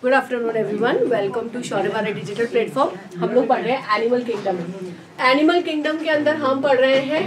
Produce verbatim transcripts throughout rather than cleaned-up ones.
Good afternoon everyone, welcome to Shauryavara digital platform. हम लोग पढ़ रहे हैं एनिमल किंगडम। एनिमल किंगडम के अंदर हम पढ़ रहे हैं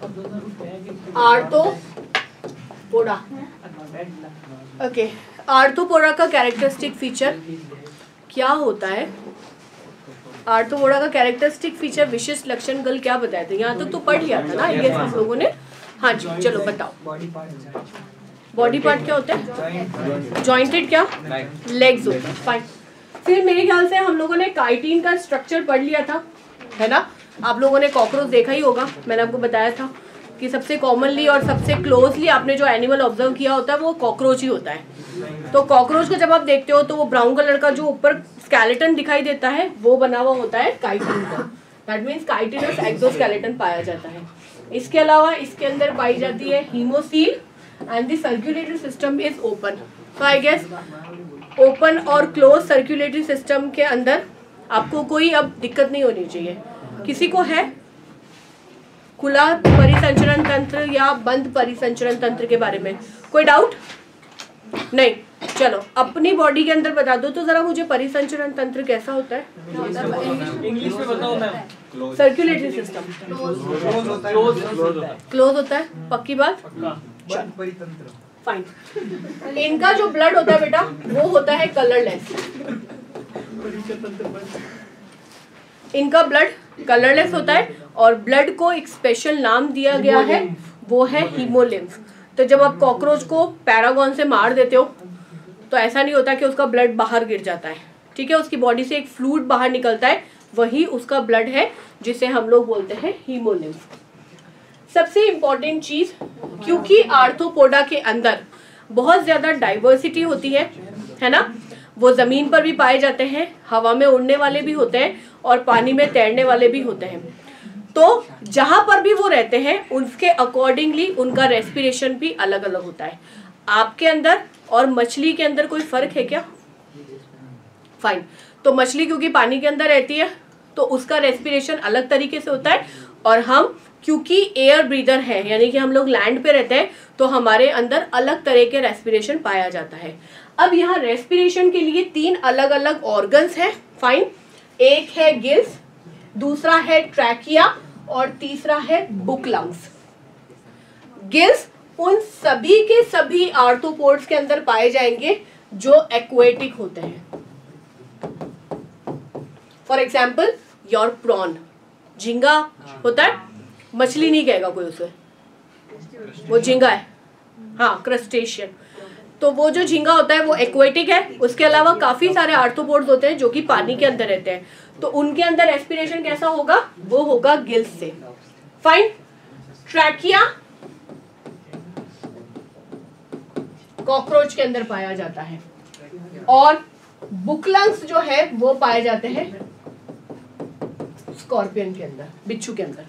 आर्थ्रोपोडा। ओके, आर्थ्रोपोडा का कैरेक्टरिस्टिक फीचर क्या होता है? आर्थ्रोपोडा का कैरेक्टरिस्टिक फीचर, विशिष्ट लक्षण, गल क्या बताए थे? यहाँ तक तो पढ़ लिया था ना ये हम लोगों ने। हाँ जी, चलो बताओ। बॉडी पार्ट क्या होता है? जॉइंटेड क्या? लेग्स होते हैं। फाइन। फिर मेरे ख्याल से हम लोगों ने काइटिन का स्ट्रक्चर पढ़ लिया था, है ना? आप लोगों ने कॉकरोच देखा ही होगा। मैंने आपको बताया था कि सबसे कॉमनली और सबसे क्लोजली आपने जो एनिमल ऑब्जर्व किया होता है वो कॉकरोच ही होता है। तो कॉकरोच को जब आप देखते हो तो वो ब्राउन कलर का जो ऊपर स्केलेटन दिखाई देता है वो बना हुआ होता है काइटिन का। दैट मीन्स काइटिनस एक्सोस्केलेटन पाया जाता है। इसके अलावा इसके अंदर पाई जाती है haemocoel and the circulatory system is open. So I guess open और closed circulatory system के अंदर आपको कोई अब दिक्कत नहीं होनी चाहिए। किसी को है खुला परिसंचरण तंत्र या बंद परिसंचरण तंत्र के बारे में कोई डाउट? नहीं। चलो अपनी बॉडी के अंदर बता दो तो जरा मुझे, परिसंचरण तंत्र कैसा होता है? इंग्लिश में बताओ मैम। सर्कुलेटरी सिस्टम क्लोज होता है। पक्की बात? फाइन। इनका जो ब्लड होता है बेटा वो होता है कलरलेस। इनका ब्लड कलरलेस होता है और ब्लड को एक स्पेशल नाम दिया गया है, वो है हीमोलिम्फ। तो जब आप कॉकरोच को पैरागॉन से मार देते हो तो ऐसा नहीं होता कि उसका ब्लड बाहर गिर जाता है, ठीक है? उसकी बॉडी से एक फ्लूइड बाहर निकलता है, वही उसका ब्लड है जिसे हम लोग बोलते हैं हीमोलिम्फ। सबसे इम्पोर्टेंट चीज, क्योंकि आर्थ्रोपोडा के अंदर बहुत ज्यादा डाइवर्सिटी होती है, है ना? वो जमीन पर भी पाए जाते हैं, हवा में उड़ने वाले भी होते हैं और पानी में तैरने वाले भी होते हैं। तो जहां पर भी वो रहते हैं उसके अकॉर्डिंगली उनका रेस्पिरेशन भी अलग अलग होता है। आपके अंदर और मछली के अंदर कोई फर्क है क्या? फाइन। तो मछली क्योंकि पानी के अंदर रहती है तो उसका रेस्पिरेशन अलग तरीके से होता है, और हम क्योंकि एयर ब्रीदर है, यानी कि हम लोग लैंड पे रहते हैं, तो हमारे अंदर अलग तरह के रेस्पिरेशन पाया जाता है। अब यहाँ रेस्पिरेशन के लिए तीन अलग अलग ऑर्गन्स हैं। फाइन। एक है गिल्स, दूसरा है ट्रैकिया और तीसरा है बुक लंग्स। गिल्स उन सभी के सभी आर्थ्रोपोड्स के अंदर पाए जाएंगे जो एक्वेटिक होते हैं। फॉर एग्जाम्पल योर प्रॉन, झींगा होता है, मछली नहीं कहेगा कोई उसे, वो झींगा है। हाँ, क्रस्टेशियन। तो वो जो झींगा होता है वो एक्वेटिक है। उसके अलावा काफी सारे आर्थ्रोपोड्स होते हैं जो कि पानी के अंदर रहते हैं, तो उनके अंदर रेस्पिरेशन कैसा होगा? वो होगा गिल्स से। फाइन। ट्रैकिया कॉकरोच के अंदर पाया जाता है और बुकलंग्स जो है वो पाए जाते हैं स्कॉर्पियन के अंदर, बिच्छू के अंदर।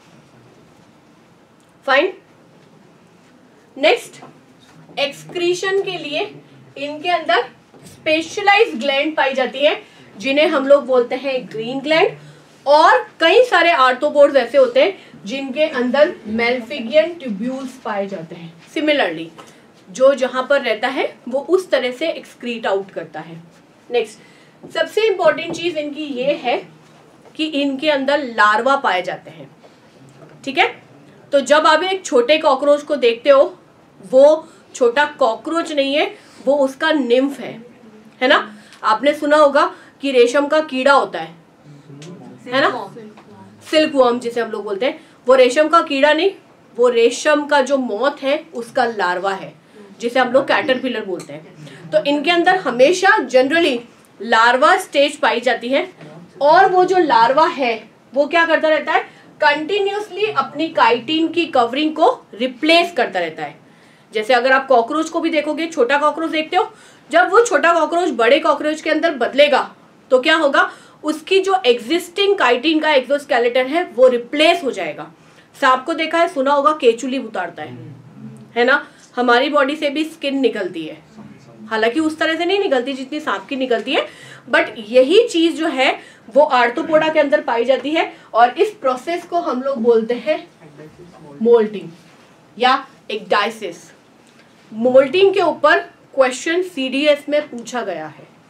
फाइन। नेक्स्ट, एक्सक्रीशन के लिए इनके अंदर स्पेशलाइज्ड ग्लैंड पाई जाती है जिन्हें हम लोग बोलते हैं ग्रीन ग्लैंड, और कई सारे आर्थ्रोपोड्स ऐसे होते हैं जिनके अंदर मेल्फिगियन ट्यूब्यूल्स पाए जाते हैं। सिमिलरली जो जहां पर रहता है वो उस तरह से एक्सक्रीट आउट करता है। नेक्स्ट, सबसे इंपॉर्टेंट चीज इनकी ये है कि इनके अंदर लार्वा पाए जाते हैं, ठीक है? तो जब आप एक छोटे कॉकरोच को देखते हो, वो छोटा कॉकरोच नहीं है, वो उसका निम्फ है, है ना? आपने सुना होगा कि रेशम का कीड़ा होता है, है ना? सिल्क वर्म जिसे हम लोग बोलते हैं, वो रेशम का कीड़ा नहीं, वो रेशम का जो मॉथ है उसका लार्वा है, जिसे हम लोग कैटरपिलर बोलते हैं। तो इनके अंदर हमेशा जनरली लार्वा स्टेज पाई जाती है, और वो जो लार्वा है वो क्या करता रहता है? कंटिन्यूसली अपनी काइटिन की कवरिंग को रिप्लेस करता रहता है। जैसे अगर आप कॉकरोच को भी देखोगे, छोटा कॉकरोच देखते हो, जब वो छोटा कॉकरोच बड़े कॉकरोच के अंदर बदलेगा तो क्या होगा? उसकी जो एग्जिस्टिंग काइटिन का एक्सोस्केलेटन है वो रिप्लेस हो जाएगा। सांप को देखा है, सुना होगा केचुली उतारता है, है ना? हमारी बॉडी से भी स्किन निकलती है, हालांकि उस तरह से नहीं निकलती जितनी सांप की निकलती है, बट यही चीज जो है वो आर्थ्रोपोडा के अंदर पाई जाती है, और इस प्रोसेस को हम लोग बोलते हैं मोल्टिंग या एक्डाइसिस। मोल्टिंग के ऊपर क्वेश्चन सीडीएस में पूछा गया है।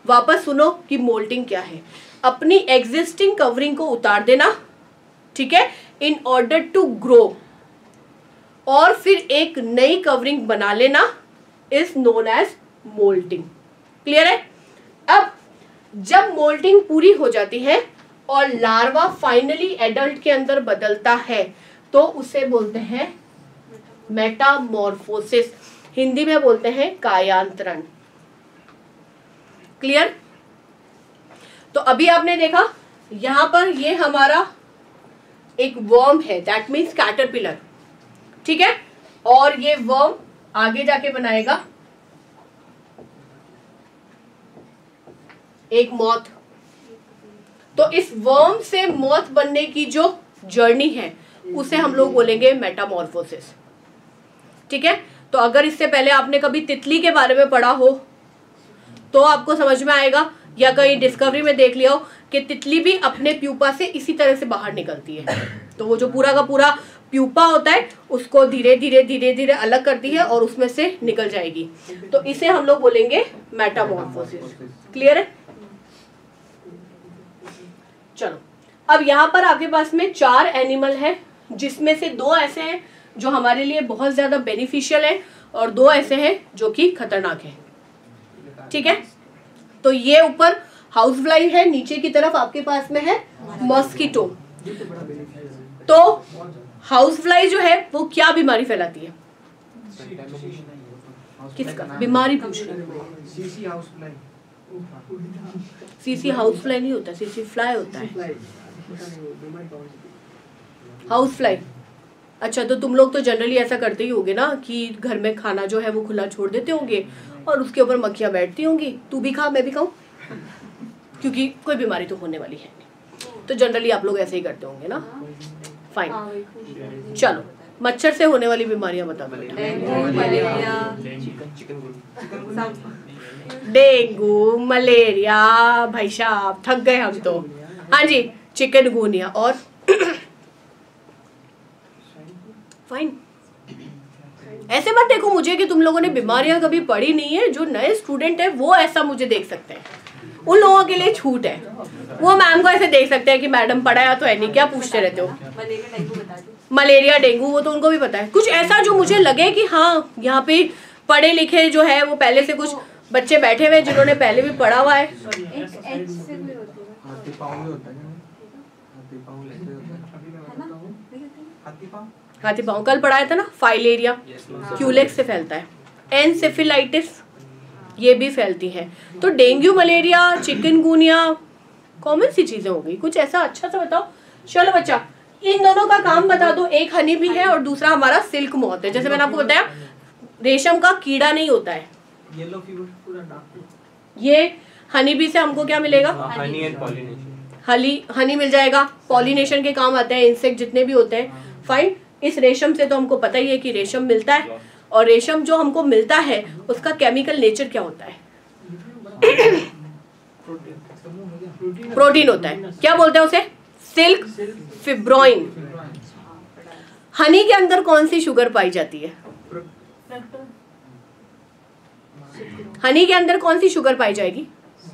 वापस सुनो कि मोल्टिंग क्या है। अपनी एग्जिस्टिंग कवरिंग को उतार देना, ठीक है, इन ऑर्डर टू ग्रो, और फिर एक नई कवरिंग बना लेना is known as moulting. Clear है? अब जब मोल्टिंग पूरी हो जाती है और लार्वा फाइनली एडल्ट के अंदर बदलता है तो उसे बोलते हैं मेटामॉर्फोसिस, हिंदी में बोलते हैं कायांतरण। क्लियर? तो अभी आपने देखा यहां पर ये हमारा एक वर्म है, दैट मीन्स कैटरपिलर, ठीक है, और ये वर्म आगे जाके बनाएगा एक मॉथ। तो इस वर्म से मॉथ बनने की जो जर्नी है उसे हम लोग बोलेंगे मेटामॉर्फोसिस, ठीक है। तो अगर इससे पहले आपने कभी तितली के बारे में पढ़ा हो तो आपको समझ में आएगा, या कहीं डिस्कवरी में देख लिया हो कि तितली भी अपने प्यूपा से इसी तरह से बाहर निकलती है। तो वो जो पूरा का पूरा प्यूपा होता है उसको धीरे धीरे धीरे धीरे अलग करती है और उसमें से निकल जाएगी। तो इसे हम लोग बोलेंगे मेटामॉर्फोसिस। क्लियर है? चलो, अब यहाँ पर आपके पास में चार एनिमल है, जिसमें से दो ऐसे हैं जो हमारे लिए बहुत ज्यादा बेनिफिशियल है और दो ऐसे हैं जो कि खतरनाक है, ठीक है। तो ये ऊपर हाउस फ्लाई है, नीचे की तरफ आपके पास में है मॉस्किटो। तो हाउस फ्लाई जो है वो क्या बीमारी फैलाती है? किसका बीमारी पूछ रहे? सीसी हाउस फ्लाई नहीं होता, सीसी फ्लाई होता है, हाउस फ्लाई। अच्छा, तो तुम लोग तो जनरली ऐसा करते ही होगे ना कि घर में खाना जो है वो खुला छोड़ देते होंगे और उसके ऊपर मक्खियां बैठती होंगी, तू भी खा मैं भी खाऊं, क्योंकि कोई बीमारी तो होने वाली है नहीं। तो जनरली आप लोग ऐसे ही करते होंगे ना। फाइन, चलो मच्छर से होने वाली बीमारियां बता दो। डेंगू, मलेरिया, भाई साहब थक गए हम तो। हाँ जी, चिकनगुनिया और फाइन। ऐसे मत देखो मुझे कि तुम लोगों ने बीमारियां कभी पढ़ी नहीं है। जो नए स्टूडेंट है वो ऐसा मुझे देख सकते हैं, उन लोगों के लिए छूट है। वो मैम को ऐसे देख सकते हैं कि मैडम पढ़ाया तो है नहीं, क्या पूछते रहते हो। मलेरिया, डेंगू वो तो उनको भी पता है। कुछ ऐसा जो मुझे लगे कि हाँ यहाँ पे पढ़े लिखे जो है वो पहले से कुछ बच्चे बैठे हुए जिन्होंने पहले भी पढ़ा हुआ है। हाथी पाँव कल पढ़ाया था ना, फाइलेरिया क्यूलेक्स से फैलता है। एनसेफेलाइटिस ये भी फैलती है। तो डेंगू, मलेरिया, चिकनगुनिया कॉमन सी चीजें हो गई। कुछ ऐसा अच्छा सा बताओ। चलो बच्चा, इन दोनों का काम बता दो। एक हनी भी है और दूसरा हमारा सिल्क मॉथ है। जैसे मैंने आपको बताया रेशम का कीड़ा नहीं होता है। येलो फीवर पूरा डार्क। ये हनी बी से हमको क्या मिलेगा? Honey and pollination. Honey honey मिल जाएगा। पॉलिनेशन के काम आते हैं इंसेक्ट जितने भी होते हैं। फाइन, इस रेशम से तो हमको पता ही है कि रेशम मिलता है, और रेशम जो हमको मिलता है उसका केमिकल नेचर क्या होता है? प्रोटीन होता है। क्या बोलते हैं उसे? सिल्क फिब्रोइन। हनी के अंदर कौन सी शुगर पाई जाती है? हनी के अंदर कौन सी शुगर पाई जाएगी?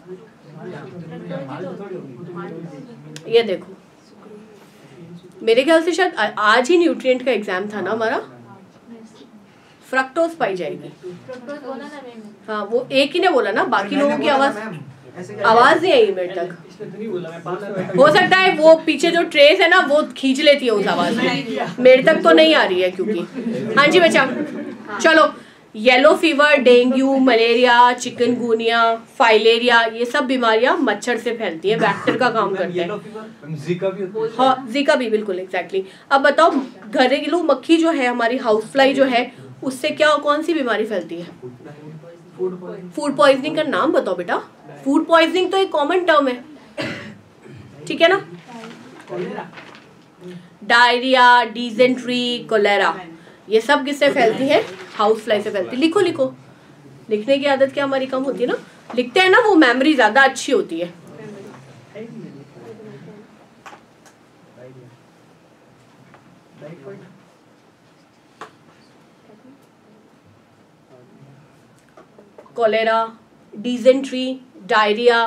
ये देखो, मेरे ख्याल से शायद आज ही न्यूट्रिएंट का एग्जाम था ना हमारा। फ्रक्टोज पाई जाएगी। हाँ, वो एक ही ने बोला ना, बाकी लोगों की आवाज आवाज नहीं आई मेरे तक। हो सकता है वो पीछे जो ट्रेस है ना वो खींच लेती है उस आवाज में, मेरे तक तो नहीं आ रही है क्योंकि। हाँ जी बच्चा, चलो। Yellow fever, dengue, malaria, chikungunya, filaria ये सब बीमारियां मच्छर से फैलती है, बैक्टीरिया का काम करते हैं। जीका भी होता है। हाँ, जीका भी, बिल्कुल एग्जैक्टली। अब बताओ, घरेलू मक्खी जो है हमारी, हाउस फ्लाई जो है, उससे क्या कौन सी बीमारी फैलती है? फूड पॉइजनिंग का नाम बताओ बेटा। फूड पॉइजनिंग तो एक कॉमन टर्म है, ठीक है ना। डायरिया, डिसेंट्री, कोलेरा ये सब किससे फैलती है? हाउस फ्लाई से फैलती है। लिखो लिखो, लिखने की आदत क्या हमारी कम होती है ना, लिखते हैं ना वो मेमोरी ज्यादा अच्छी होती है। कोलेरा, डिसेंट्री, डायरिया,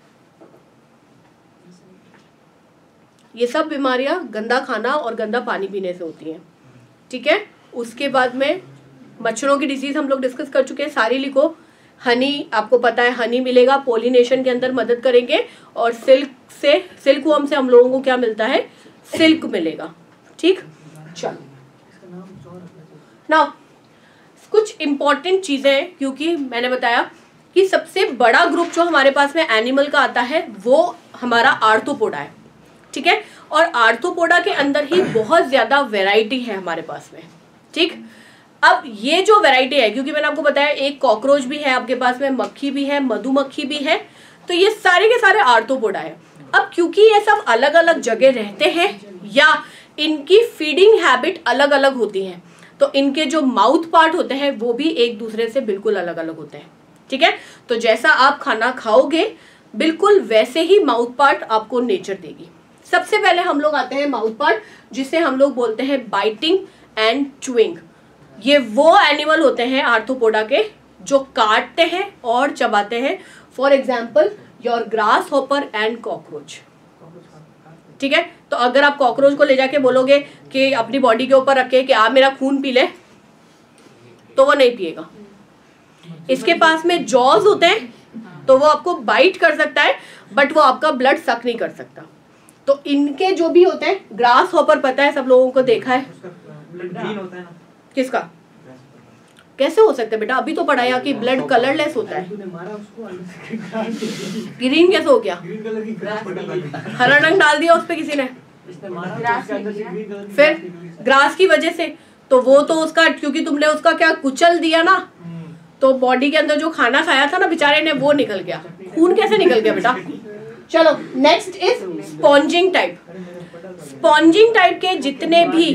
ये सब बीमारियां गंदा खाना और गंदा पानी पीने से होती हैं, ठीक है। उसके बाद में मच्छरों की डिजीज हम लोग डिस्कस कर चुके हैं, सारी लिखो। हनी, आपको पता है हनी मिलेगा, पोलिनेशन के अंदर मदद करेंगे, और सिल्क से, सिल्क वर्म से हम लोगों को क्या मिलता है, सिल्क मिलेगा, ठीक। चलो ना, कुछ इंपॉर्टेंट चीजें हैं, क्योंकि मैंने बताया कि सबसे बड़ा ग्रुप जो हमारे पास में एनिमल का आता है वो हमारा आर्थ्रोपोडा है, ठीक है। और आर्थ्रोपोडा के अंदर ही बहुत ज्यादा वैरायटी है हमारे पास में, ठीक। अब ये जो वैरायटी है, क्योंकि मैंने आपको बताया एक कॉकरोच भी है आपके पास में, मक्खी भी है, मधुमक्खी भी है, तो ये सारे के सारे आर्थ्रोपोडा है। अब क्योंकि ये सब अलग अलग जगह रहते हैं या इनकी फीडिंग हैबिट अलग अलग होती है, तो इनके जो माउथ पार्ट होते हैं वो भी एक दूसरे से बिल्कुल अलग अलग होते हैं, ठीक है। तो जैसा आप खाना खाओगे बिल्कुल वैसे ही माउथ पार्ट आपको नेचर देगी। सबसे पहले हम लोग आते हैं माउथ पार्ट, जिसे हम लोग बोलते हैं बाइटिंग एंड च्यूइंग। ये वो एनिमल होते हैं आर्थ्रोपोडा के जो काटते हैं और चबाते हैं। For example your grasshopper and cockroach, ठीक है। तो अगर आप कॉकरोच को ले जाके बोलोगे कि अपनी बॉडी के ऊपर रखे कि आप मेरा खून पी ले, तो वो नहीं पिएगा। इसके पास में जॉज होते हैं तो वो आपको बाइट कर सकता है, बट वो आपका ब्लड सक नहीं कर सकता। तो इनके जो भी होते हैं, ग्रास हॉपर पता है सब लोगों को, देखा है, ग्रीन होता है ना, किसका, कैसे हो सकता है बेटा, अभी तो पढ़ाया कि ब्लड कलरलेस होता है। ग्रीन कैसे हो गया, हरा रंग डाल दिया उस पे किसी ने, फिर ग्रास की वजह से, तो वो तो उसका, क्योंकि तुमने उसका क्या कुचल दिया ना, तो बॉडी के अंदर जो खाना खाया था ना बेचारे ने वो निकल गया, खून कैसे निकल गया बेटा। चलो next is sponging type. Sponging type के जितने भी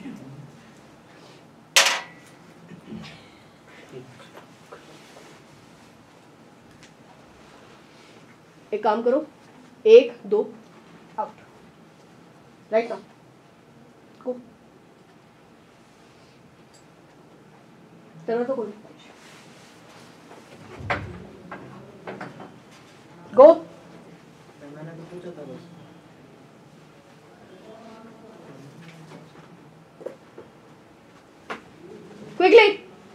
एक काम करो, एक दो आउट, राइट नाउ गो, चलो तो कोई गो, मैंने तो पूछा था बस। क्विकली।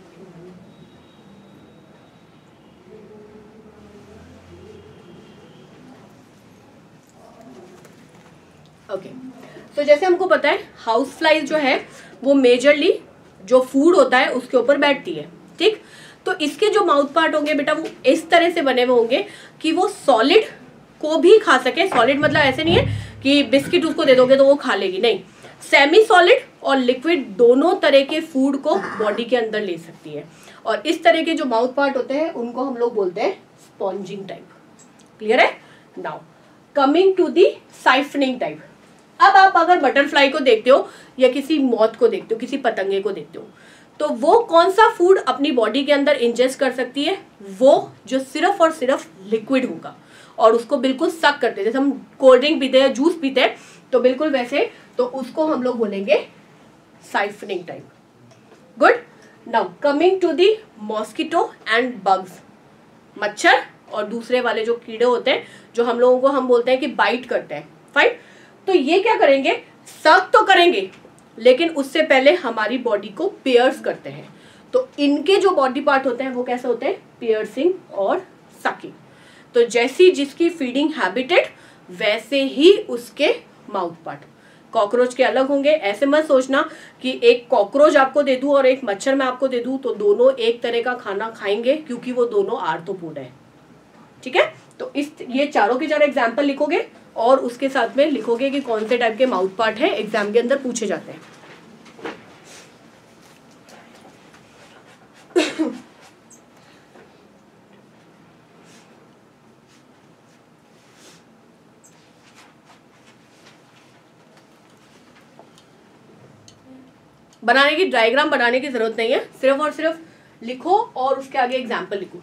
ओके, तो जैसे हमको पता है हाउस फ्लाइज जो है वो मेजरली जो फूड होता है उसके ऊपर बैठती है, ठीक। तो इसके जो माउथ पार्ट होंगे बेटा वो इस तरह से बने हुए होंगे कि वो सॉलिड को भी खा सके। सॉलिड मतलब ऐसे नहीं है कि बिस्किट उसको दे दोगे तो वो खा लेगी, नहीं, सेमी सॉलिड और लिक्विड दोनों तरह के फूड को बॉडी के अंदर ले सकती है। और इस तरह के जो माउथ पार्ट होते हैं उनको हम लोग बोलते हैं स्पॉन्जिंग टाइप। क्लियर है? Now coming to the siphoning type. अब आप अगर बटरफ्लाई को देखते हो या किसी मॉथ को देखते हो, किसी पतंगे को देखते हो, तो वो कौन सा फूड अपनी बॉडी के अंदर इंजेस्ट कर सकती है? वो जो सिर्फ और सिर्फ लिक्विड होगा और उसको बिल्कुल सक करते हैं। जैसे हम कोल्ड ड्रिंक पीते हैं, जूस पीते हैं, तो बिल्कुल वैसे, तो उसको हम लोग बोलेंगे siphoning type. Good. Now coming to the mosquito and bugs, मच्छर और दूसरे वाले जो कीड़े होते हैं जो हम लोगों को हम बोलते हैं कि बाइट करते हैं, फाइन। तो ये क्या करेंगे? सक तो करेंगे लेकिन उससे पहले हमारी बॉडी को पियर्स करते हैं। तो इनके जो बॉडी पार्ट होते हैं वो कैसे होते हैं? पियर्सिंग और सकिंग। तो जैसी जिसकी फीडिंग हैबिटेड वैसे ही उसके माउथ पार्ट। कॉकरोच के अलग होंगे, ऐसे मत सोचना कि एक कॉकरोच आपको दे दूं और एक मच्छर मैं आपको दे दूं तो दोनों एक तरह का खाना खाएंगे, क्योंकि वो दोनों आर्थ्रोपोड है। ठीक है, तो इस ये चारों के चारों एग्जाम्पल लिखोगे और उसके साथ में लिखोगे कि कौन से टाइप के माउथ पार्ट है, एग्जाम के अंदर पूछे जाते हैं। बनाने की डायग्राम बनाने की जरूरत नहीं है, सिर्फ और सिर्फ लिखो और उसके आगे एग्जाम्पल लिखो।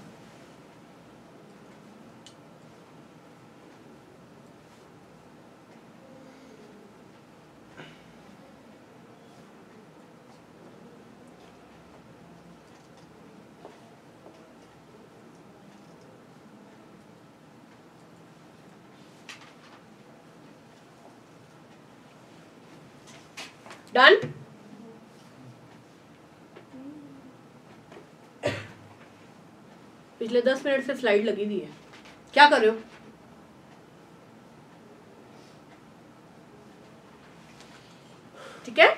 डन। पिछले दस मिनट से स्लाइड लगी हुई है, क्या कर रहे हो? ठीक है,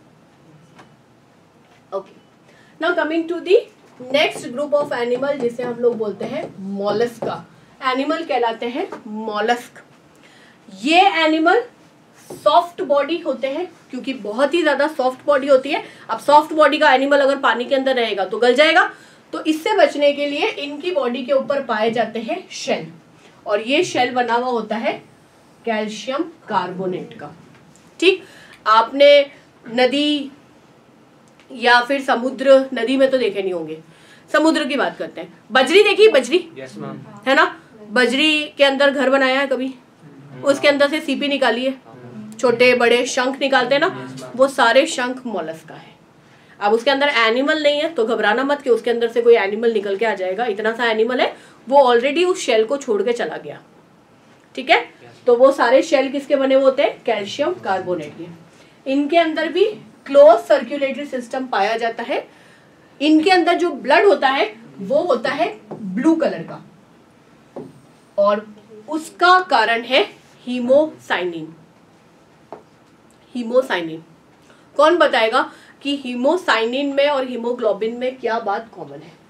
okay. Now coming to the next group of animal जिसे हम लोग बोलते हैं मॉलस्का। एनिमल कहलाते हैं मॉलस्क। ये एनिमल सॉफ्ट बॉडी होते हैं क्योंकि बहुत ही ज्यादा सॉफ्ट बॉडी होती है। अब सॉफ्ट बॉडी का एनिमल अगर पानी के अंदर रहेगा तो गल जाएगा, तो इससे बचने के लिए इनकी बॉडी के ऊपर पाए जाते हैं शेल, और ये शेल बना हुआ होता है कैल्शियम कार्बोनेट का। ठीक, आपने नदी या फिर समुद्र, नदी में तो देखे नहीं होंगे, समुद्र की बात करते हैं। बजरी देखी, बजरी यस मैम, है ना, बजरी के अंदर घर बनाया है कभी? उसके अंदर से सीपी निकाली है, छोटे बड़े शंख निकालते हैं ना, वो सारे शंख मोलस्क का है। अब उसके अंदर एनिमल नहीं है तो घबराना मत कि उसके अंदर से कोई एनिमल निकल के आ जाएगा। इतना सा एनिमल है, वो ऑलरेडी उस शेल को छोड़ के चला गया। ठीक है, तो वो सारे शेल किसके बने हुए होते हैं? कैल्शियम कार्बोनेट के। इनके अंदर भी क्लोज सर्कुलेटरी सिस्टम पाया जाता है। इनके अंदर जो ब्लड होता है वो होता है ब्लू कलर का, और उसका कारण है हीमोसाइनिन। हीमोसाइनिन, कौन बताएगा कि हीमोसाइनिन में और हीमोग्लोबिन में क्या बात कॉमन है?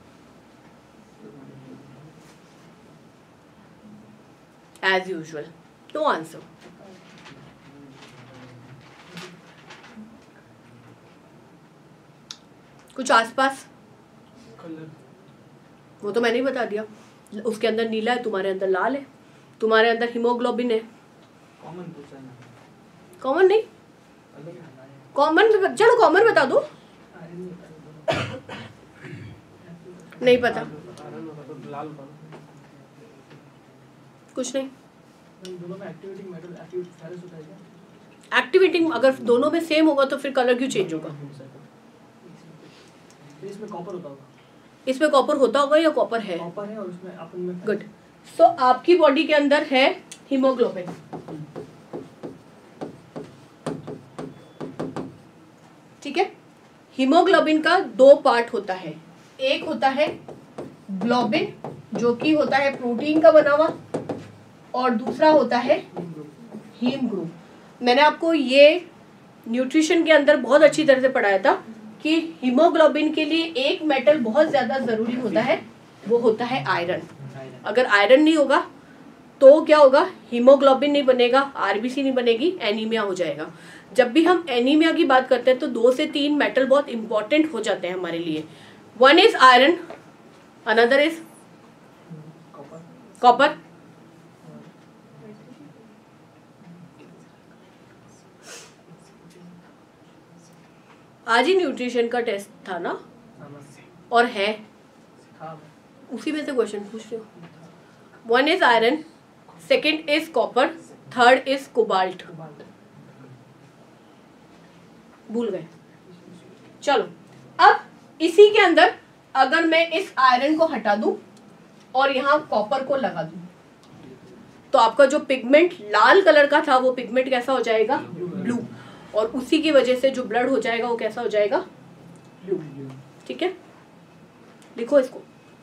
As usual no answer. कुछ आसपास? वो तो मैंने ही बता दिया। उसके अंदर नीला है, तुम्हारे अंदर लाल है, तुम्हारे अंदर हीमोग्लोबिन है। कॉमन पूछा है ना, कॉमन नहीं, कॉमन चलो कॉमन बता दो। नहीं पता, कुछ नहीं। दोनों में एक्टिवेटिंग मेटल एक्टिवेट फेरस होता है क्या? एक्टिवेटिंग अगर दोनों में सेम होगा तो फिर कलर क्यों चेंज होगा? इसमें कॉपर होता होगा। इसमें कॉपर होता होगा या कॉपर है? कॉपर है और उसमें अपन में गुड। सो आपकी बॉडी के अंदर है हीमोग्लोबिन। ठीक है, हीमोग्लोबिन का दो पार्ट होता है। एक होता है ग्लोबिन जो कि होता है प्रोटीन का बना हुआ, और दूसरा होता है हीम ग्रुप। मैंने आपको ये न्यूट्रिशन के अंदर बहुत अच्छी तरह से पढ़ाया था कि हीमोग्लोबिन के लिए एक मेटल बहुत ज्यादा जरूरी होता है, वो होता है आयरन। अगर आयरन नहीं होगा तो क्या होगा? हीमोग्लोबिन नहीं बनेगा, आरबीसी नहीं बनेगी, एनीमिया हो जाएगा। जब भी हम एनीमिया की बात करते हैं तो दो से तीन मेटल बहुत इंपॉर्टेंट हो जाते हैं हमारे लिए। One is iron, another is copper. आज ही न्यूट्रिशन का टेस्ट था ना, और है उसी में से क्वेश्चन पूछ रहे हो। One is iron, second is copper, third is cobalt. भूल गए? चलो, अब इसी के अंदर अगर मैं इस आयरन को हटा दूं और यहाँ कॉपर को लगा दूं तो आपका जो पिगमेंट लाल कलर का था वो पिगमेंट कैसा हो जाएगा? ब्लू। और उसी की वजह से जो ब्लड हो जाएगा वो कैसा हो जाएगा? ब्लू। ठीक है, लिखो इसको।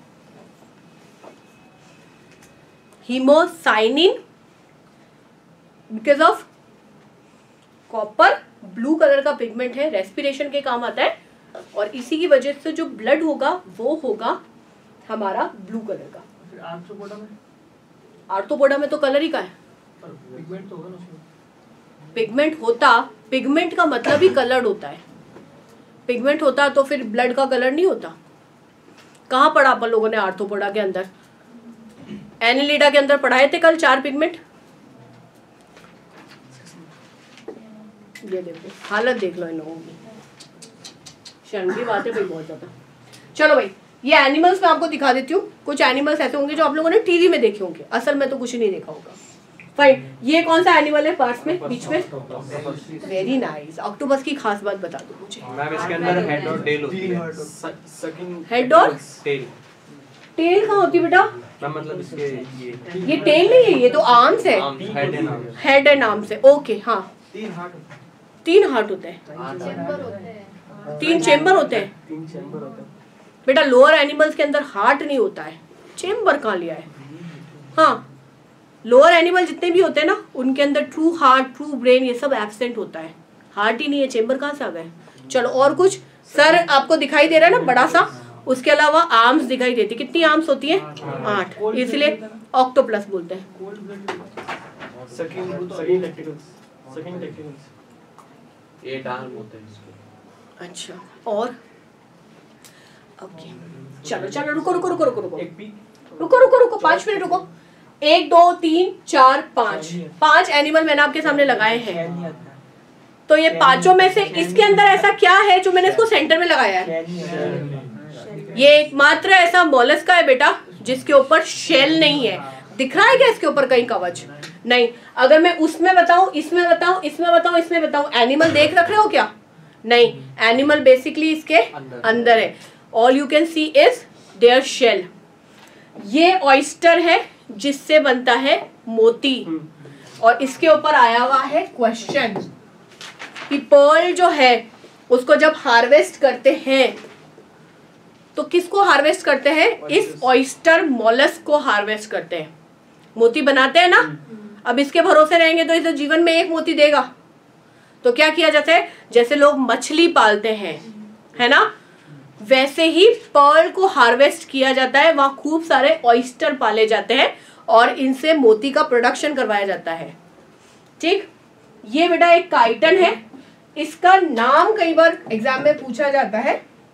Haemocyanin because of copper, blue colour का पिगमेंट है, रेस्पिरेशन के काम आता है, और इसी की वजह से जो ब्लड होगा वो होगा हमारा ब्लू कलर का। फिर आर्थ्रोपोडा में आर्थ्रोपोडा में तो कलर ही का है, पर पिगमेंट तो होगा ना उसमें। पिगमेंट होता, पिगमेंट का मतलब ही कलर्ड होता है। पिगमेंट होता तो फिर ब्लड का कलर नहीं होता। कहाँ पढ़ा अपन लोगों ने आर्थ्रोपोडा के अंदर? एनिलिडा के अंदर पढ़ाए थे कल चार पिगमेंट। ये देखो हालत देख लो इन लोगों की, शर्म की बात है भाई बहुत ज्यादा। चलो भाई, ये एनिमल्स मैं आपको दिखा देती हूँ। कुछ एनिमल्स ऐसे होंगे जो आप लोगों ने टीवी में देखे होंगे, असल में तो कुछ नहीं देखा होगा। फाइन, ये कौन सा एनिमल है पास में, बीच में? Very nice. ऑक्टोपस की खास बात बता दो मुझे। मैम इसके अंदर हेड और टेल होती है। हेड और टेल, टेल कहाँ होती है बेटा? मैम मतलब इसके ये ये टेल नहीं है, ये तो आर्म्स है। Head and arms. Head and arms है, ओके। हाँ, तीन हार्ट होते हैं। तीन हार्ट होते हैं, चेंबर होते हैं। तीन चेम्बर होते हैं तीन चैम्बर होते हैं। बेटा। लोअर एनिमल्स के अंदर हार्ट नहीं होता है, चेम्बर कहाँ लिया है? हाँ, लोअर एनिमल जितने भी होते हैं ना उनके अंदर ट्रू हार्ट, ट्रू ब्रेन ये सब एब्सेंट होता है, हार्ट ही नहीं है, चेम्बर कहाँ से आ गए? चलो और कुछ सर आपको दिखाई दे रहा है ना बड़ा सा, उसके अलावा आर्म्स दिखाई देती, कितनी आर्म्स होती है? आठ, इसलिए ऑक्टोप्लस बोलते हैं। Cold blood sucking sucking tentacles sucking tentacles eight arm होते हैं इसके। अच्छा, और ओके चलो चलो रुको रुको रुको रुको रुको एक पी रुको रुको रुको पांच मिनट रुको। एक दो तीन चार पाँच, पांच एनिमल मैंने आपके सामने लगाए हैं। नहीं आता तो ये पांचों में से इसके अंदर ऐसा क्या है जो मैंने इसको सेंटर में लगाया है? ये एकमात्र ऐसा मॉलस्का है बेटा जिसके ऊपर शेल नहीं है। दिख रहा है क्या इसके ऊपर कहीं कवच? नहीं। अगर मैं उसमें बताऊं, इसमें बताऊं, इसमें बताऊं, इसमें बताऊं, एनिमल देख रख रहे हो क्या? नहीं, एनिमल बेसिकली इसके अंदर है। All you can see is their shell. ये ऑयस्टर है जिससे बनता है मोती, और इसके ऊपर आया हुआ है क्वेश्चन कि पर्ल जो है उसको जब हार्वेस्ट करते हैं तो किसको हार्वेस्ट करते हैं? इस ऑयस्टर मॉलस्क को हार्वेस्ट करते हैं। मोती बनाते हैं ना। अब इसके भरोसे रहेंगे तो इसे जीवन में एक मोती देगा। तो क्या किया जाता है? जैसे लोग मछली पालते हैं, है ना, वैसे ही पर्ल को हार्वेस्ट किया जाता है। वहां खूब सारे ऑयस्टर पाले जाते हैं और इनसे मोती का प्रोडक्शन करवाया जाता है। ठीक, ये बेटा एक काइटन है। इसका नाम कई बार एग्जाम में पूछा जाता है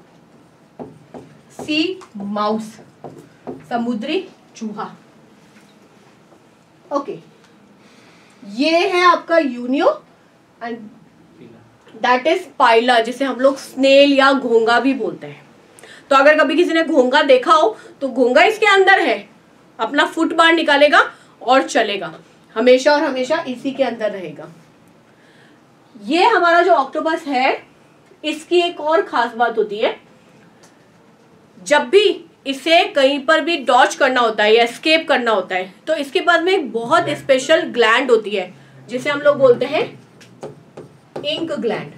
सी माउस, समुद्री चूहा। ओके, ये है आपका Unio and that is Pila, जिसे हम लोग स्नेल या घोंगा भी बोलते हैं। तो अगर कभी किसी ने घोंगा देखा हो तो घोंगा इसके अंदर है, अपना फुट बाहर निकालेगा और चलेगा, हमेशा और हमेशा इसी के अंदर रहेगा। ये हमारा जो ऑक्टोपस है, इसकी एक और खास बात होती है, जब भी इसे कहीं पर भी डॉच करना होता है या एस्केप करना होता है तो इसके पास में एक बहुत स्पेशल ग्लैंड होती है जिसे हम लोग बोलते हैं इंक ग्लैंड।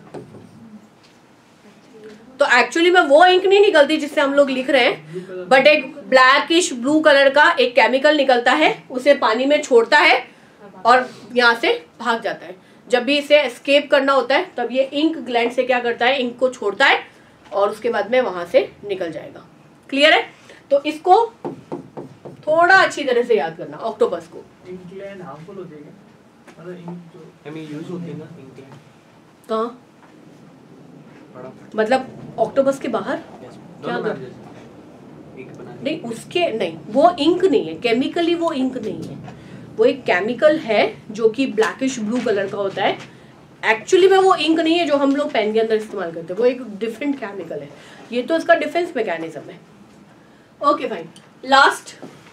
तो एक्चुअली में वो इंक नहीं निकलती जिससे हम लोग लिख रहे हैं, बट एक ब्लैकिश ब्लू कलर का एक केमिकल निकलता है, उसे पानी में छोड़ता है और यहाँ से भाग जाता है। जब भी इसे एस्केप करना होता है तब ये इंक ग्लैंड से क्या करता है? इंक को छोड़ता है और उसके बाद में वहां से निकल जाएगा। क्लियर है? तो इसको थोड़ा अच्छी तरह से याद करना ऑक्टोपस को। इंक ग्लैंड हार्मफुल होते हैं क्या? मतलब इंक जो आई मीन यूज होती है ना इंक ग्लैंड कहाँ? बड़ा मतलब ऑक्टोपस के बाहर क्या कर? एक बना नहीं, उसके नहीं, वो इंक नहीं है, केमिकली वो इंक नहीं है। वो एक केमिकल है जो कि ब्लैकिश ब्लू कलर का होता है। एक्चुअली में वो इंक नहीं है जो हम लोग पेन के अंदर इस्तेमाल करते हैं, वो एक डिफरेंट केमिकल है। ये तो इसका डिफेंस मैकेनिज्म है। Okay fine, last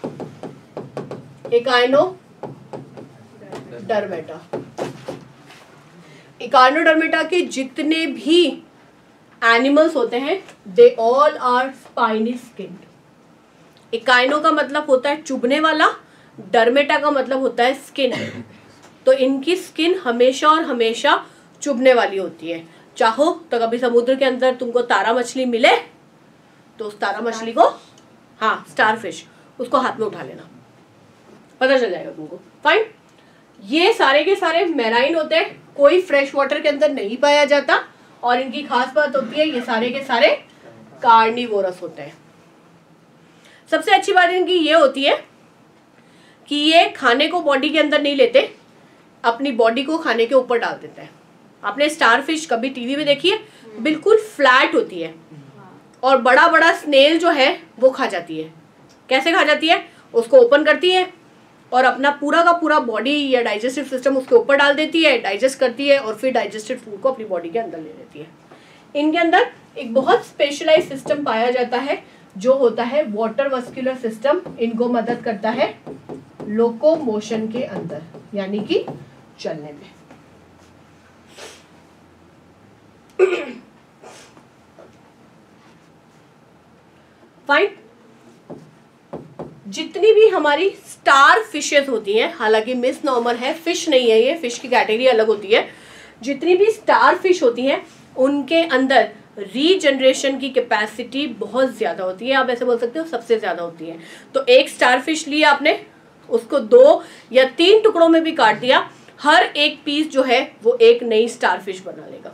Echinodermata. Echinodermata के जितने भी एनिमल्स होते हैं they all are spiny skin. Echino का मतलब होता है चुभने वाला, डर्मेटा का मतलब होता है स्किन। तो इनकी स्किन हमेशा और हमेशा चुभने वाली होती है। चाहो तो कभी समुद्र के अंदर तुमको तारा मछली मिले तो उस तारा मछली को, हाँ स्टार फिश, उसको हाथ में उठा लेना, पता चल जाएगा तुमको। फाइन, ये सारे के सारे मैराइन होते हैं, कोई फ्रेश वाटर के अंदर नहीं पाया जाता। और इनकी खास बात होती है ये सारे के सारे कार्निवोरस होते हैं। सबसे अच्छी बात इनकी ये होती है कि ये खाने को बॉडी के अंदर नहीं लेते, अपनी बॉडी को खाने के ऊपर डाल देते हैं। आपने स्टारफिश कभी टीवी में देखी है? बिल्कुल फ्लैट होती है और बड़ा बड़ा स्नेल जो है वो खा जाती है। कैसे खा जाती है? उसको ओपन करती है और अपना पूरा का पूरा बॉडी या डाइजेस्टिव सिस्टम उसके ऊपर डाल देती है, डाइजेस्ट करती है और फिर डाइजेस्टेड फूड को अपनी बॉडी के अंदर ले लेती है। इनके अंदर एक बहुत स्पेशलाइज सिस्टम पाया जाता है जो होता है वाटर वस्कुलर सिस्टम। इनको मदद करता है लोकोमोशन के अंदर, यानी कि चलने में। फाइन, जितनी भी हमारी स्टार फिशेस होती हैं, हालांकि मिस नॉर्मल है, फिश नहीं है ये, फिश की कैटेगरी अलग होती है, जितनी भी स्टार फिश होती हैं उनके अंदर रीजनरेशन की कैपेसिटी बहुत ज़्यादा होती है, आप ऐसे बोल सकते हो सबसे ज़्यादा होती है। तो एक स्टार फिश लिया आपने, उसको दो या तीन टुकड़ों में भी काट दिया, हर एक पीस जो है वो एक नई स्टार फिश बना लेगा।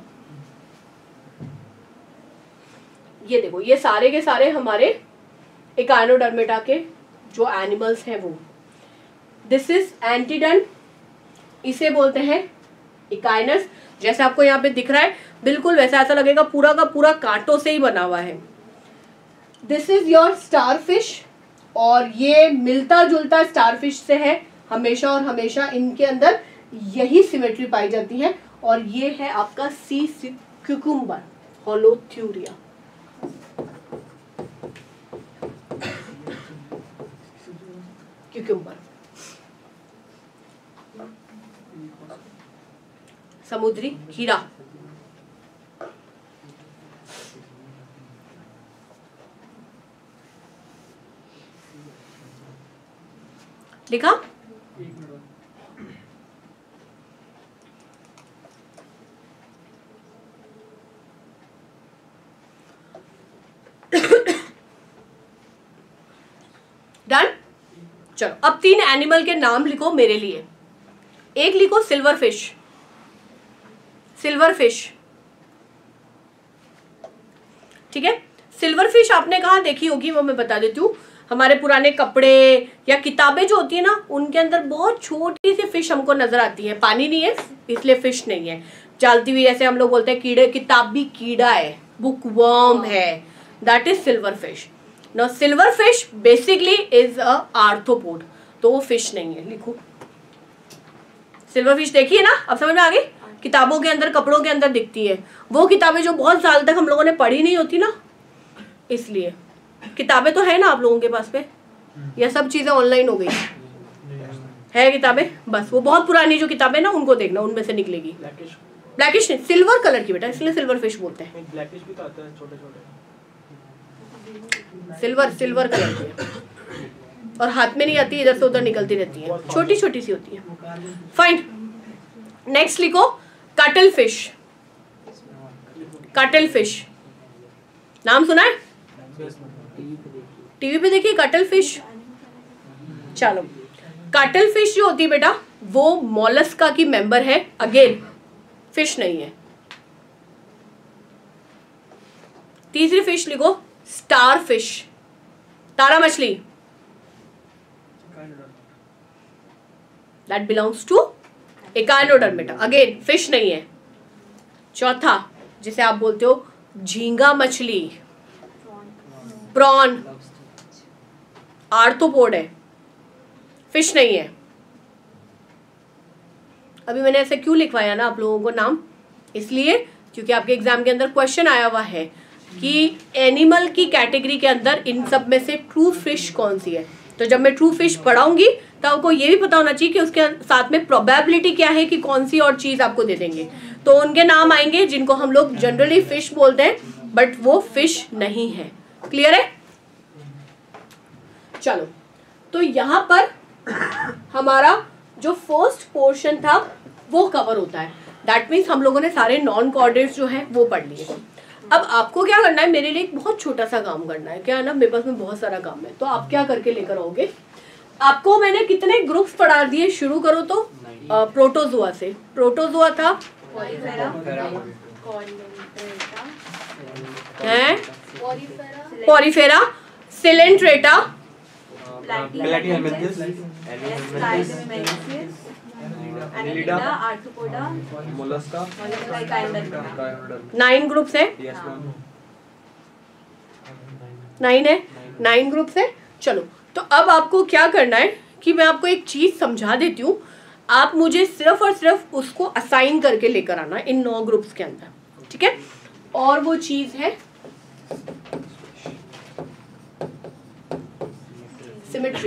ये देखो, ये सारे के सारे हमारे एकाइनोडर्मेटा के जो एनिमल्स हैं वो। दिस इज एंटीडन, इसे बोलते हैं इकाइनस। जैसे आपको यहाँ पे दिख रहा है बिल्कुल वैसा, ऐसा लगेगा पूरा का पूरा कांटों से ही बना हुआ है। This is your starfish, और ये मिलता जुलता स्टार फिश से है हमेशा, और हमेशा इनके अंदर यही सिमेट्री पाई जाती है। और ये है आपका सी क्यूकुम्बर होलोथ्यूरिया। क्यूकुम्बर समुद्री खीरा। लिखा? डन। चलो अब तीन एनिमल के नाम लिखो मेरे लिए। एक लिखो सिल्वर फिश। सिल्वर फिश, ठीक है। सिल्वर फिश आपने कहाँ देखी होगी वो मैं बता देती हूँ। हमारे पुराने कपड़े या किताबें जो होती है ना, उनके अंदर बहुत छोटी सी फिश हमको नजर आती है। पानी नहीं है इसलिए फिश नहीं है, चलती हुई, ऐसे हम लोग बोलते हैं कीड़े, किताबी कीड़ा है, बुक वर्म है, that is silverfish. Now silverfish basically is a arthropod, तो वो फिश नहीं है। लिखो सिल्वर फिश, देखिए ना, अब समझ में आ गई। किताबों के अंदर, कपड़ों के अंदर दिखती है, वो किताबें जो बहुत साल तक हम लोगों ने पढ़ी नहीं होती ना, इसलिए। किताबें तो है ना आप लोगों के पास में, या सब चीजें ऑनलाइन हो गई है किताबें? बस वो बहुत पुरानी जो किताबें ना, उनको देखना, उनमें से निकलेगी। ब्लैकिश नहीं, सिल्वर कलर की बेटा, इसलिए सिल्वर फिश बोलते हैं। ब्लैकिश भी तो आता है, छोटे छोटे। सिल्वर सिल्वर कलर की, और हाथ में नहीं आती, इधर से उधर निकलती रहती है, छोटी छोटी सी होती है। फाइन, नेक्स्ट लिखो कटल फिश। कटल फिश नाम सुना है? टीवी पे देखिए कटल फिश। चलो, कटल फिश जो होती है बेटा, वो मोलस्का की मेंबर है, अगेन फिश नहीं है। तीसरी फिश लिखो स्टार फिश, तारा मछली, that belongs to Echinodermata, again fish नहीं है। चौथा, जिसे आप बोलते हो झींगा मछली, प्रॉन, आर्थ्रोपोड है, फिश नहीं है। अभी मैंने ऐसे क्यों लिखवाया ना आप लोगों को नाम, इसलिए क्योंकि आपके एग्जाम के अंदर क्वेश्चन आया हुआ है कि एनिमल की कैटेगरी के अंदर इन सब में से ट्रू फिश कौन सी है। तो जब मैं ट्रू फिश पढ़ाऊंगी तो आपको ये भी पता होना चाहिए कि उसके साथ में प्रोबेबिलिटी क्या है कि कौन सी और चीज आपको दे देंगे। तो उनके नाम आएंगे जिनको हम लोग जनरली फिश बोलते हैं, बट वो फिश नहीं है। क्लियर है? चलो, तो यहाँ पर हमारा जो फर्स्ट पोर्शन था वो कवर होता है। दैट मीन्स हम लोगों ने सारे नॉन कोऑर्डिनेट्स जो है वो पढ़ लिए। अब आपको क्या करना है, मेरे लिए एक बहुत छोटा सा काम करना है। क्या है ना, मेरे पास में बहुत सारा काम है, तो आप क्या करके लेकर आओगे। आपको मैंने कितने ग्रुप्स पढ़ा दिए, शुरू करो तो आ, प्रोटोजोआ से। प्रोटोजोआ था है पॉरीफेरा, सिलेंट्रेटा, नाइन ग्रुप्स है, नाइन है, नाइन ग्रुप्स है। चलो, तो अब आपको क्या करना है कि मैं आपको एक चीज समझा देती हूँ, आप मुझे सिर्फ और सिर्फ उसको असाइन करके लेकर आना इन नौ ग्रुप्स के अंदर, ठीक है। और वो चीज है सिमेट्री,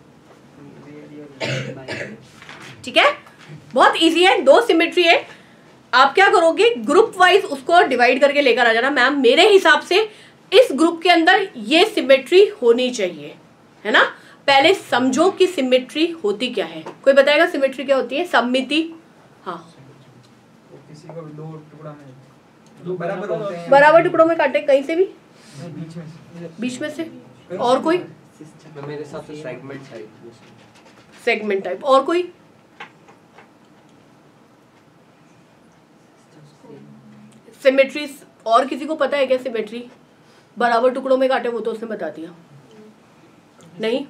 ठीक है। बहुत इजी है, दो सिमेट्री है। आप क्या करोगे, ग्रुप वाइज उसको डिवाइड करके लेकर आ जाना। मैम मेरे हिसाब से इस ग्रुप के अंदर ये सिमेट्री होनी चाहिए, है ना। पहले समझो कि सिमेट्री होती क्या है। कोई बताएगा सिमेट्री क्या होती है? सममिति, हाँ किसी को दो टुकड़ा में दो बराबर होते हैं, बराबर टुकड़ों में काटे, कहीं से भी, बीच में से। बीच में से। और कोई मेरे हिसाब से सेगमेंट टाइप, सेगमेंट टाइप। और कोई सिमेट्री, और किसी को पता है क्या सिमेट्री? बराबर टुकड़ों में काटे, वो तो उसने बता दिया। नहीं,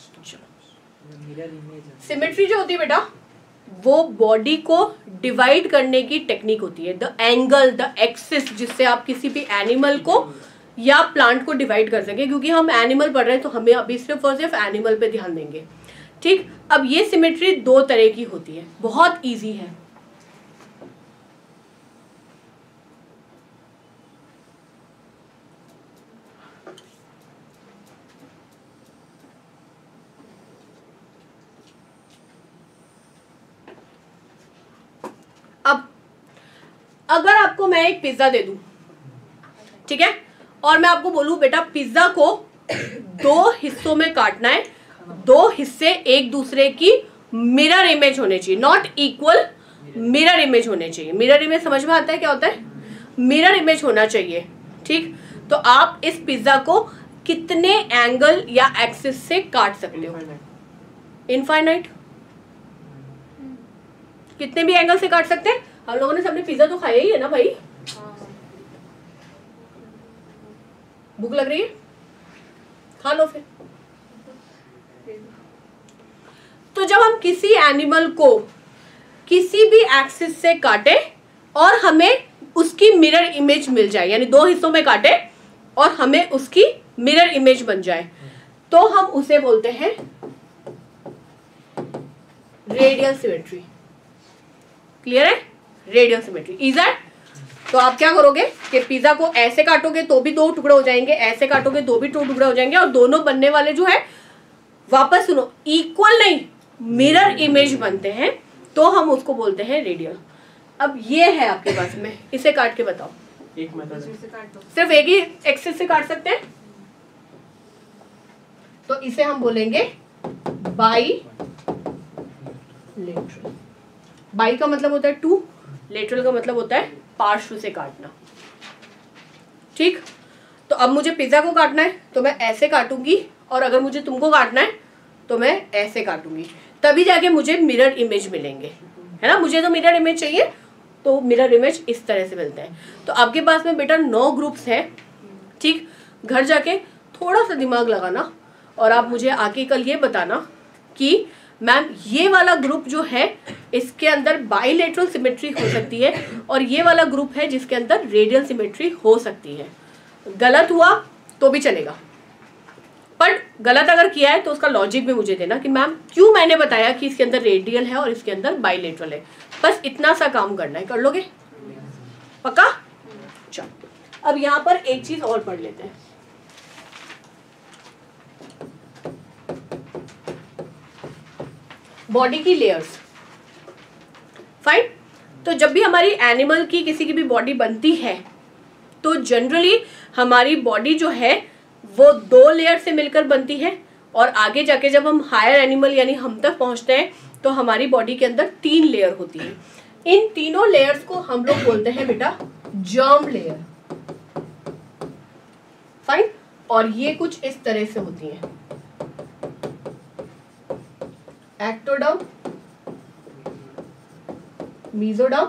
सिमेट्री जो होती है बेटा, वो बॉडी को डिवाइड करने की टेक्निक होती है। द एंगल, द एक्सिस, जिससे आप किसी भी एनिमल को या प्लांट को डिवाइड कर सके। क्योंकि हम एनिमल पढ़ रहे हैं तो हमें अभी सिर्फ और सिर्फ एनिमल पे ध्यान देंगे, ठीक। अब ये सिमेट्री दो तरह की होती है, बहुत इजी है। अब अगर आपको मैं एक पिज्जा दे दूं, ठीक है, और मैं आपको बोलूं बेटा पिज्जा को दो हिस्सों में काटना है, दो हिस्से एक दूसरे की मिरर इमेज होने चाहिए, नॉट इक्वल, मिरर इमेज होने चाहिए। मिरर इमेज समझ में आता है क्या होता है? मिरर इमेज होना चाहिए, ठीक। तो आप इस पिज्जा को कितने एंगल या एक्सिस से काट सकते हो? इनफाइनाइट। कितने भी एंगल से काट सकते हैं। हम लोगों ने सबने पिज्जा तो खाया ही है ना भाई। भूख लग रही है, खा लो फिर। तो जब हम किसी एनिमल को किसी भी एक्सिस से काटे और हमें उसकी मिरर इमेज मिल जाए, यानी दो हिस्सों में काटे और हमें उसकी मिरर इमेज बन जाए, तो हम उसे बोलते हैं रेडियल सिमेट्री। क्लियर है? रेडियल सिमेट्री इज है। तो आप क्या करोगे कि पिज्जा को ऐसे काटोगे तो भी दो टुकड़े हो जाएंगे, ऐसे काटोगे तो भी दो टुकड़े हो जाएंगे, और दोनों बनने वाले जो है, वापस सुनो, इक्वल नहीं, मिरर इमेज बनते हैं, तो हम उसको बोलते हैं रेडियल। अब ये है आपके पास में, इसे काट के बताओ। एक मेथड है, सिर्फ एक ही एक्सिस से काट सकते हैं, तो इसे हम बोलेंगे बाई लेटरल। बाई का मतलब होता है टू, लेटरल का मतलब होता है पार्श्व से काटना, ठीक। तो अब मुझे पिज्जा को काटना है तो मैं ऐसे काटूंगी, और अगर मुझे तुमको काटना है तो मैं ऐसे काटूंगी, तभी जाके मुझे मिरर इमेज मिलेंगे, है ना। मुझे तो मिरर इमेज चाहिए, तो मिरर इमेज इस तरह से मिलते हैं। तो आपके पास में बेटा नौ ग्रुप्स है, ठीक। घर जाके थोड़ा सा दिमाग लगाना और आप मुझे आके कल ये बताना कि मैम ये वाला ग्रुप जो है इसके अंदर बाइलेटरल सिमेट्री हो सकती है, और ये वाला ग्रुप है जिसके अंदर रेडियल सिमेट्री हो सकती है। गलत हुआ तो भी चलेगा, पर गलत अगर किया है तो उसका लॉजिक भी मुझे देना कि मैम क्यों मैंने बताया कि इसके अंदर रेडियल है और इसके अंदर बाइलेटरल है। बस इतना सा काम करना है, कर लोगे? पक्का? चलो अब यहाँ पर एक चीज और पढ़ लेते हैं। बॉडी की लेयर्स, फाइन। तो जब भी हमारी एनिमल की किसी की भी बॉडी बनती है तो जनरली हमारी बॉडी जो है वो दो लेयर से मिलकर बनती है, और आगे जाके जब हम हायर एनिमल यानी हम तक पहुंचते हैं तो हमारी बॉडी के अंदर तीन लेयर होती है। इन तीनों लेयर्स को हम लोग बोलते हैं बेटा जर्म लेयर, फाइन। और ये कुछ इस तरह से होती है, ectoderm, mesoderm,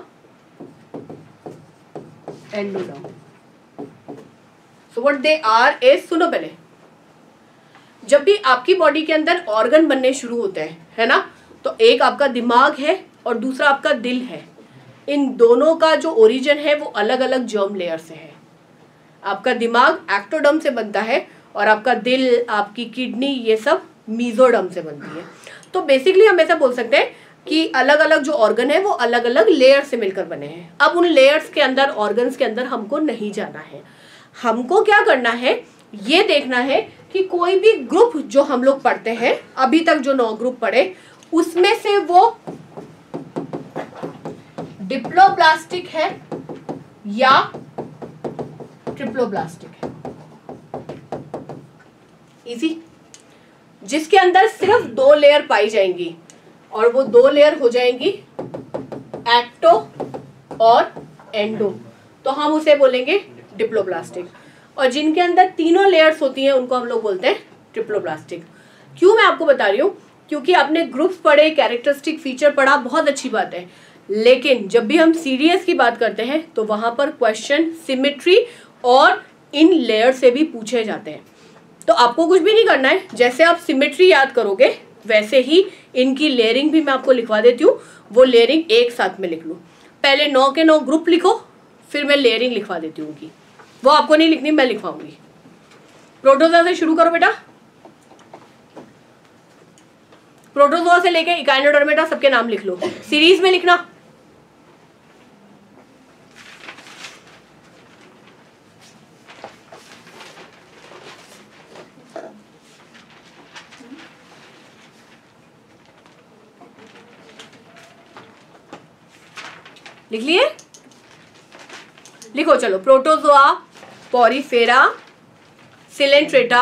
endoderm. So what they are is, सुनो पहले, जब भी आपकी बॉडी के अंदर ऑर्गन बनने शुरू होते हैं, है ना, तो एक आपका दिमाग है और दूसरा आपका दिल है। इन दोनों का जो ओरिजिन है वो अलग अलग जर्म लेयर से है। आपका दिमाग एक्टोडर्म से बनता है और आपका दिल, आपकी किडनी, ये सब मेसोडर्म से बनती है। तो बेसिकली हम ऐसा बोल सकते हैं कि अलग अलग जो ऑर्गन है वो अलग अलग लेयर से मिलकर बने हैं। अब उन लेयर्स के अंदर, ऑर्गन्स के अंदर हमको नहीं जाना है, हमको क्या करना है, ये देखना है कि कोई भी ग्रुप जो हम लोग पढ़ते हैं, अभी तक जो नौ ग्रुप पढ़े, उसमें से वो डिप्लोब्लास्टिक है या ट्रिप्लोब्लास्टिक है। इजी, जिसके अंदर सिर्फ दो लेयर पाई जाएंगी, और वो दो लेयर हो जाएंगी एक्टो और एंडो, तो हम उसे बोलेंगे डिप्लोब्लास्टिक। और जिनके अंदर तीनों लेयर्स होती हैं उनको हम लोग बोलते हैं ट्रिप्लोब्लास्टिक। क्यों मैं आपको बता रही हूँ, क्योंकि आपने ग्रुप्स पढ़े, कैरेक्टरिस्टिक फीचर पढ़ा, बहुत अच्छी बात है, लेकिन जब भी हम सीडीएस की बात करते हैं तो वहां पर क्वेश्चन सिमेट्री और इन लेयर से भी पूछे जाते हैं। तो आपको कुछ भी नहीं करना है, जैसे आप सिमेट्री याद करोगे वैसे ही इनकी लेयरिंग भी मैं आपको लिखवा देती हूँ। वो लेयरिंग एक साथ में लिख लूँ, पहले नौ के नौ ग्रुप लिखो, फिर मैं लेयरिंग लिखवा देती हूँ उनकी। वो आपको नहीं लिखनी, मैं लिखवाऊंगी। प्रोटोजोआ से शुरू करो बेटा, प्रोटोजोआ से लेके इकाइनोडर्मेटा सबके नाम लिख लो, सीरीज में लिखना। लिख लिए? लिखो चलो, Protozoa, Porifera, Coelenterata,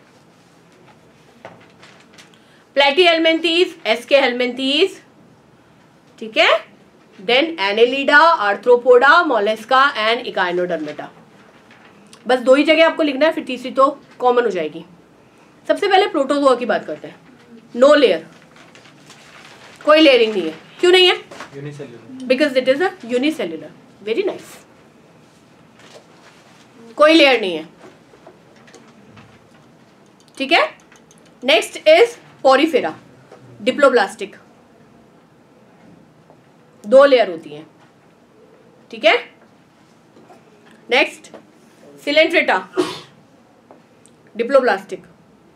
Platyhelminthes, Aschelminthes, ठीक है, then Annelida, Arthropoda, Mollusca and Echinodermata. बस दो ही जगह आपको लिखना है, फिर तीसरी तो कॉमन हो जाएगी। सबसे पहले प्रोटोजोआ की बात करते हैं। नो लेयर, कोई लेयरिंग नहीं है। क्यों नहीं है? Unicellular, because it is a unicellular. Very nice, कोई लेयर नहीं है, ठीक है। नेक्स्ट इज पॉरीफेरा, डिप्लोब्लास्टिक, दो लेयर होती हैं, ठीक है। Next Coelenterata, diploblastic.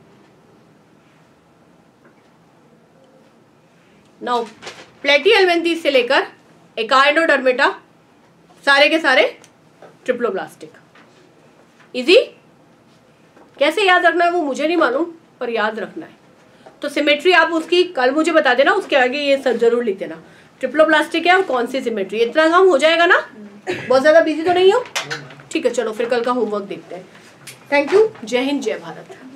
Now Platyhelminthes से लेकर इकाइनोडर्मेटा सारे के सारे ट्रिप्लोब्लास्टिक। इजी? कैसे याद रखना है वो मुझे नहीं मालूम, पर याद रखना है। तो सिमेट्री आप उसकी कल मुझे बता देना, उसके आगे ये सब जरूर लिख देना, ट्रिप्लोब्लास्टिक है और कौन सी सिमेट्री। इतना काम हो जाएगा ना? बहुत ज्यादा बिजी तो नहीं हो? ठीक है, चलो फिर कल का होमवर्क देखते हैं। Thank you. जय हिंद, जय भारत।